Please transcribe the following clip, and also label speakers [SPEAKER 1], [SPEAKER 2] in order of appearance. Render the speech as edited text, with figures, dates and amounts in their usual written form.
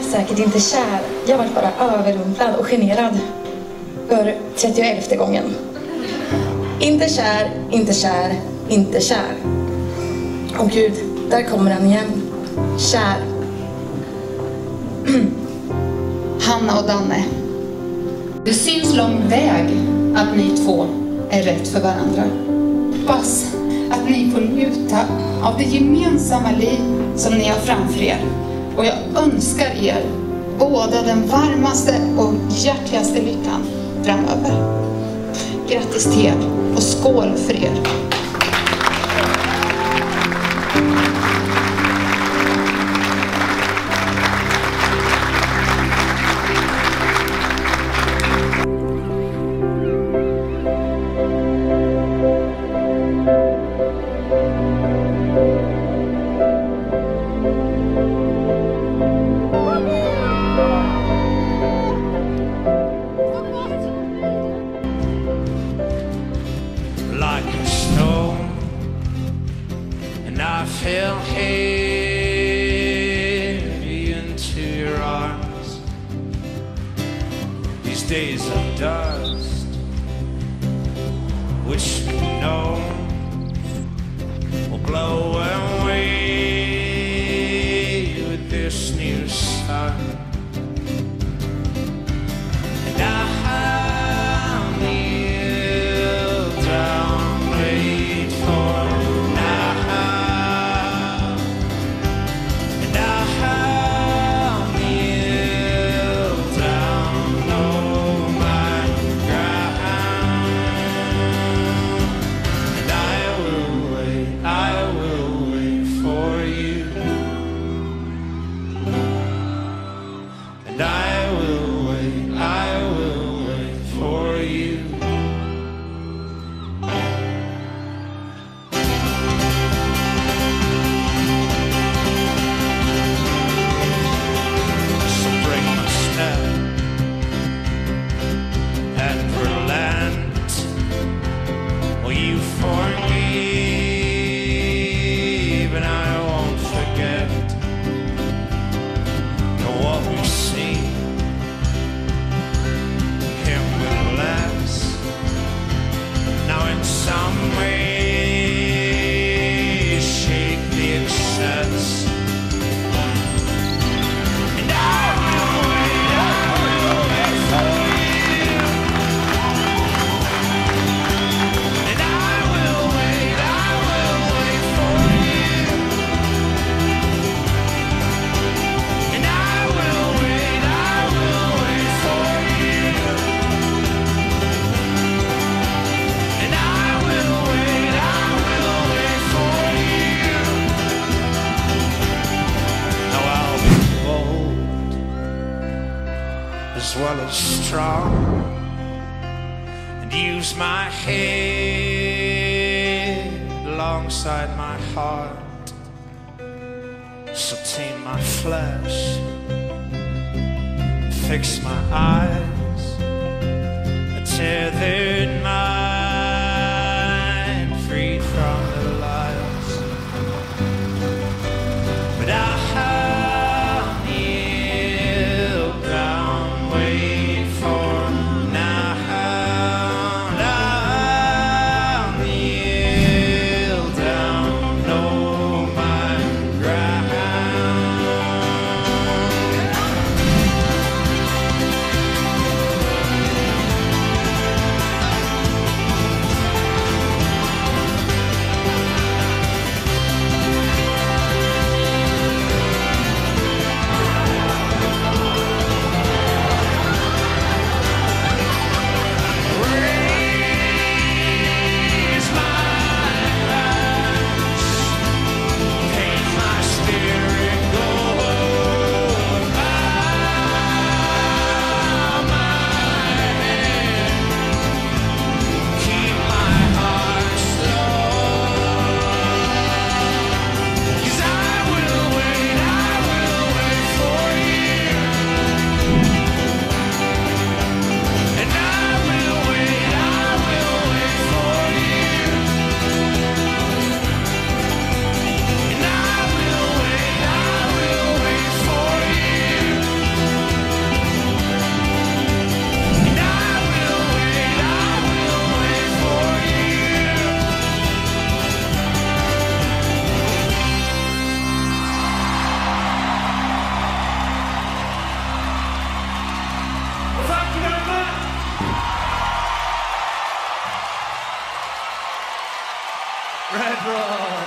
[SPEAKER 1] säkert inte kär. Jag var bara överrumplad och generad. För 31:e gången. Inte kär, inte kär, inte kär. Åh Gud, där kommer han igen. Kär.
[SPEAKER 2] Hanna och Danne. Det syns lång väg att ni två är rätt för varandra. Hoppas att ni får njuta av det gemensamma liv som ni har framför er. Och jag önskar er båda den varmaste och hjärtligaste lyckan framöver. Grattis till er och skål för er.
[SPEAKER 3] Like a stone, and I fell heavy into your arms. These days of dust, which we know will blow away with this new sun. And I as well as strong, and use my head alongside my heart. So tame my flesh, fix my eyes, a tethered mind, freed from the lies. But I
[SPEAKER 4] bra!